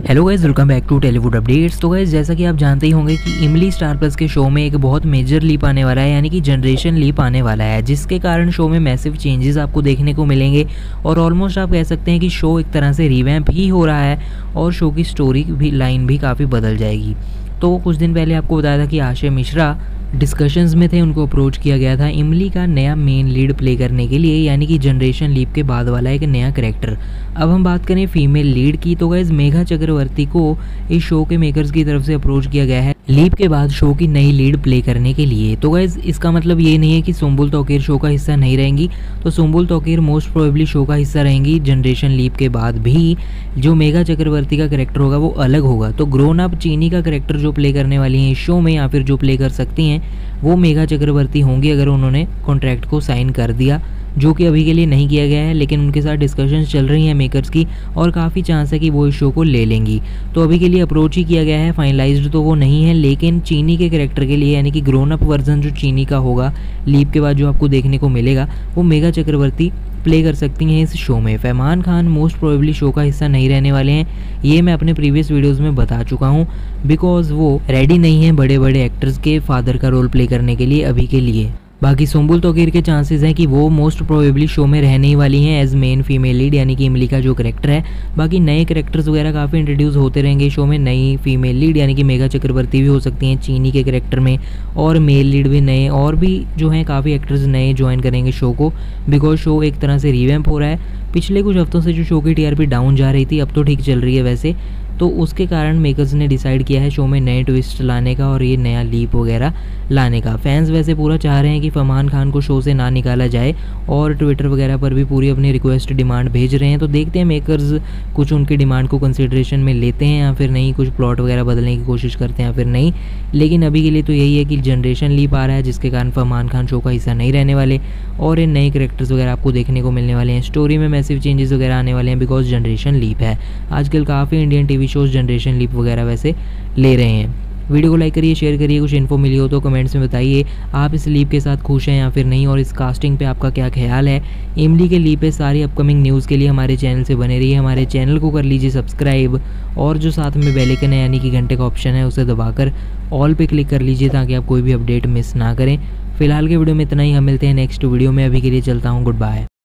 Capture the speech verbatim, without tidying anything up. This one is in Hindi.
Hello guys, welcome back to Tollywood updates. तो गाइस, जैसा कि आप जानते ही होंगे कि इमली स्टार प्लस के शो में एक बहुत मेजर लीप आने वाला है, यानी कि जनरेशन लीप आने वाला है, जिसके कारण शो में मैसिव चेंजेस आपको देखने को मिलेंगे और ऑलमोस्ट आप कह सकते हैं कि शो एक तरह से रिवैम्प ही हो रहा है और शो की स्टोरी भी लाइन भी काफ़ी बदल जाएगी। तो कुछ दिन पहले आपको बताया था कि आशय मिश्रा डिस्कशंस में थे, उनको अप्रोच किया गया था इमली का नया मेन लीड प्ले करने के लिए, यानी कि जनरेशन लीप के बाद वाला एक नया कैरेक्टर। अब हम बात करें फीमेल लीड की, तो गाइस मेघा चक्रवर्ती को इस शो के मेकर्स की तरफ से अप्रोच किया गया है लीप के बाद शो की नई लीड प्ले करने के लिए। तो गाइस इसका मतलब ये नहीं है कि सुम्बुल तोकीर शो का हिस्सा नहीं रहेंगी, तो Sumbul Touqeer most probably show का हिस्सा रहेंगी जनरेशन लीप के बाद भी। जो मेघा चक्रवर्ती का कैरेक्टर होगा वो अलग होगा। तो ग्रोन अप चीनी का कैरेक्टर जो प्ले करने वाली हैं इस शो में, या फिर जो प्ले कर सकती हैं, वो मेघा चक्रवर्ती होंगी अगर उन्होंने कॉन्ट्रैक्ट को साइन कर दिया, जो कि अभी के लिए नहीं किया गया है, लेकिन उनके साथ डिस्कशंस चल रही हैं मेकर्स की और काफ़ी चांस है कि वो इस शो को ले लेंगी। तो अभी के लिए अप्रोच ही किया गया है, फाइनलाइज्ड तो वो नहीं है, लेकिन चीनी के कैरेक्टर के लिए, यानी कि ग्रोन अप वर्जन जो चीनी का होगा लीप के बाद जो आपको देखने को मिलेगा, वो मेघा चक्रवर्ती प्ले कर सकती हैं इस शो में। Farman Khan most probably show का हिस्सा नहीं रहने वाले हैं, ये मैं अपने प्रीवियस वीडियोस में बता चुका हूँ, बिकॉज वो रेडी नहीं है बड़े बड़े एक्टर्स के फादर का रोल प्ले करने के लिए अभी के लिए। बाकी सुम्बुल तोकीर के चांसेस हैं कि वो मोस्ट प्रोबेबली शो में रहने ही वाली हैं एज मेन फीमेल लीड, यानी कि इमली का जो कैरेक्टर है। बाकी नए कैरेक्टर्स वगैरह काफ़ी इंट्रोड्यूस होते रहेंगे शो में, नई फीमेल लीड यानी कि मेघा चक्रवर्ती भी हो सकती हैं चीनी के कैरेक्टर में, और मेल लीड भी नए, और भी जो हैं काफ़ी एक्टर्स नए ज्वाइन करेंगे शो को, बिकॉज शो एक तरह से रिवैम्प हो रहा है। पिछले कुछ हफ्तों से जो शो की टीआरपी डाउन जा रही थी, अब तो ठीक चल रही है वैसे, तो उसके कारण मेकर्स ने डिसाइड किया है शो में नए ट्विस्ट लाने का और ये नया लीप वगैरह लाने का। फैंस वैसे पूरा चाह रहे हैं कि फरमान खान को शो से ना निकाला जाए और ट्विटर वगैरह पर भी पूरी अपनी रिक्वेस्ट डिमांड भेज रहे हैं। तो देखते हैं मेकर्स कुछ उनकी डिमांड को कंसिडरेशन में लेते हैं या फिर नहीं, कुछ प्लॉट वगैरह बदलने की कोशिश करते हैं या फिर नहीं। लेकिन अभी के लिए तो यही है कि जनरेशन लीप आ रहा है, जिसके कारण फरमान खान शो का हिस्सा नहीं रहने वाले और ये नए कैरेक्टर्स वगैरह आपको देखने को मिलने वाले हैं। स्टोरी में मैसिव चेंजेस वगैरह आने वाले हैं, बिकॉज जनरेशन लीप है। आजकल काफ़ी Indian TV shows generation leap वगैरह वैसे ले रहे हैं। वीडियो को लाइक करिए, शेयर करिए, कुछ इन्फो मिली हो तो कमेंट्स में बताइए आप इस लीप के साथ खुश हैं या फिर नहीं, और इस कास्टिंग पे आपका क्या ख्याल है। इमली के लीप पे सारी अपकमिंग न्यूज़ के लिए हमारे चैनल से बने रहिए, हमारे चैनल को कर लीजिए सब्सक्राइब, और जो साथ में बेल आइकन है यानी कि घंटे का ऑप्शन है उसे दबाकर ऑल पे क्लिक कर लीजिए ताकि आप कोई भी अपडेट मिस ना करें। फिलहाल के वीडियो में इतना ही, हम मिलते हैं नेक्स्ट वीडियो में। अभी के लिए चलता हूँ, गुड बाय।